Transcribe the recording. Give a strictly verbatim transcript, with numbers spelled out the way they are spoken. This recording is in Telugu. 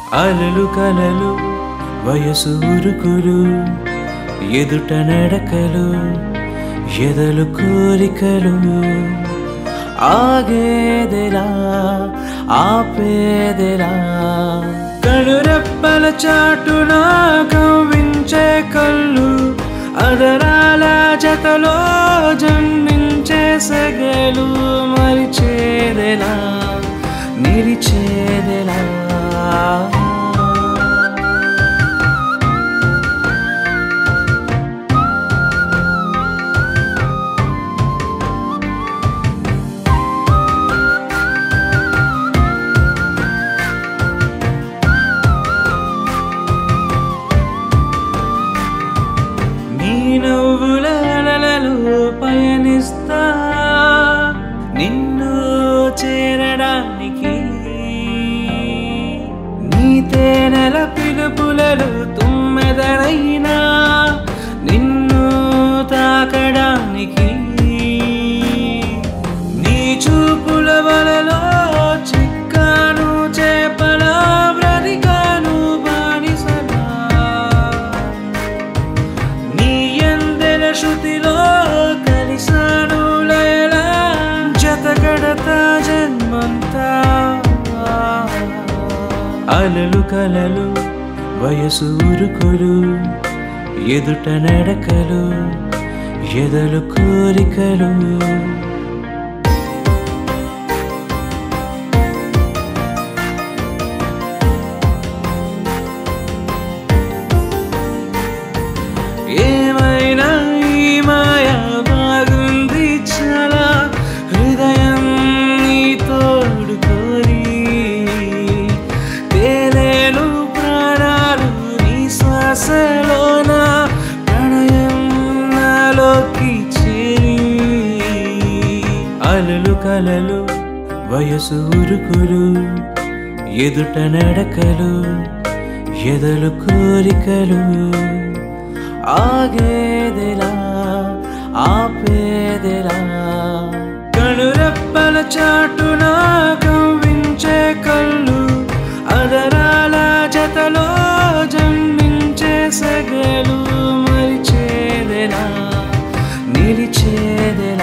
అలలు కలలు వయసు ఉరుకులు ఎదుట నడకలు ఎదలు కోరికలు ఆగేదెలా ఆపేదెలా కనురెప్పల చాటున కవ్వించే కళ్ళు అదరాల జతలో జన్మించే సగలు మరిచేదెలా నిలిచేదెలా నవ్వులలో పయనిస్తా నిన్ను చేరడానికి నీ తేనెల పిలుపులలో తుమ్మెదరైనా నిన్ను తాకడానికి నీ చూపుల వలలో చిక్కాను చేపల బ్రతికాను బానిసలా నీ ఎందెల శృతిలో కలిసాను లయలా జతగడతా జన్మంతా అలలు కలలు వయసు ఉరుకులు ఎదుట నడకలు ఎదలు కోరికలు ఏమైనా ఈ మాయ బాగుంది చాలా హృదయం నీ తోడు కోరి తేలేను ప్రాణాలు నీ శ్వాసలోన ప్రణయం నాలోకి చేరి అలలు కలలు వయసు ఉరుకులు ఎదుట నడకలు ఎదలు కోరికలు ఆగేదెలా ఆపేదెలా కనురెప్పల చాటున కవ్వించే కళ్ళు అదరాల జతలో జన్మించే సగలు మరిచేదెలా నిలిచేదెలా